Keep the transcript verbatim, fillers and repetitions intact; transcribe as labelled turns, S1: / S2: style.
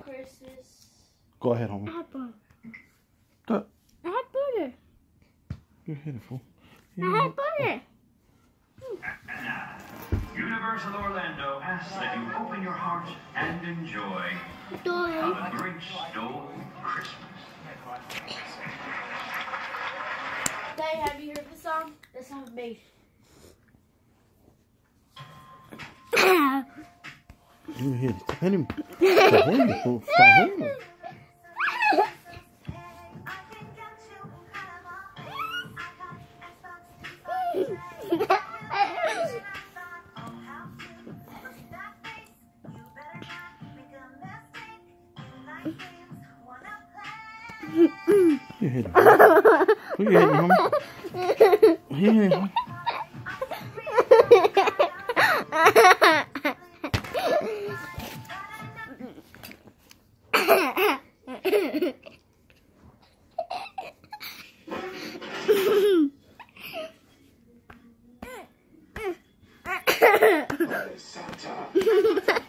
S1: Christmas.
S2: Go ahead, homie.
S1: I had butter.
S2: Go.
S1: I had butter.
S2: Go ahead, fool.
S1: I had butter.
S3: Universal Orlando asks that you open your heart and enjoy
S1: Dory.
S3: How the Grinch Stole Christmas.
S1: Daddy, have you heard the song? This song made.
S2: Go ahead. Hit him. Stop him, fool. Stop him. You hit him. Who you hitting, homie? You hit him.
S4: Santa.